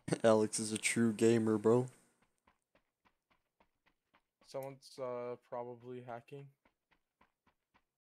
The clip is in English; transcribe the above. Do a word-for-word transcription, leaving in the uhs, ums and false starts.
Alex is a true gamer, bro. Someone's uh probably hacking.